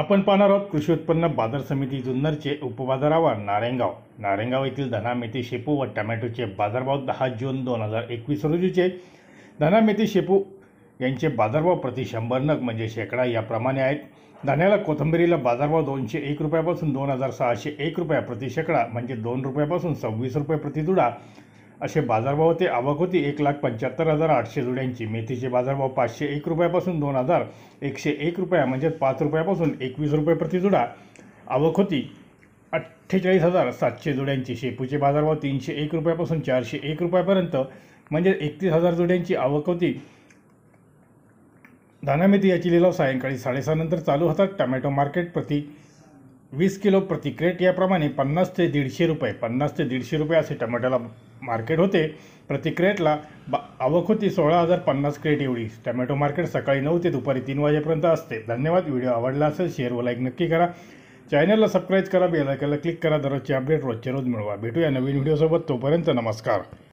आपण पाहणार आहोत कृषी उत्पन्न बाजार समिती जुन्नरचे उपबाजारावर नारायणगाव येथील धना मेथी शेपू व टोमॅटोचे बाजारभाव 10 जून 2021 रोजीचे धना मेथी शेपू यांचे बाजारभाव प्रति 100 नग म्हणजे शेकडा याप्रमाणे आहेत। धान्याला कोथिंबीरीला बाजारभाव 201 रुपयापासून 2601 रुपया प्रति शेकडा म्हणजे 2 रुपयापासून 26 रुपये प्रति जुडा असे बाजारभाव होते। आवक होती 1,75,800 जुड्यांची। मेथीचे बाजारभाव 501 रुपयापासून 2,101 रुपया म्हणजे 5 रुपयापासून 21 रुपये प्रति जुडा आवक होती। 48,700 जुड्यांची। शेपूचे बाजारभाव 301 रुपयापासून 401 रुपयापर्यंत म्हणजे 31,000 जुड्यांची आवक होती। धाना मेथी याची लिलाव सायंकाळी 6:30 नंतर चालू होतात। टोमॅटो मार्केट प्रति 20 किलो प्रति क्रेट याप्रमाणे 50 ते 150 रुपये 50 ते 150 रुपये असे टोमॅटोला मार्केट होते। प्रति क्रेटला आवक होती 16,050 क्रेट एवढी। टोमॅटो मार्केट सकाळी 9 ते दुपारी 3 वाजेपर्यंत असते। धन्यवाद। व्हिडिओ आवडला असेल शेअर व लाईक नक्की करा। चॅनलला सबस्क्राईब करा, बेल आयकॉनला क्लिक करा। दररोजचे अपडेट रोजच्या रोज मिळवा। भेटूया नवीन व्हिडिओसोबत। तोपर्यंत नमस्कार।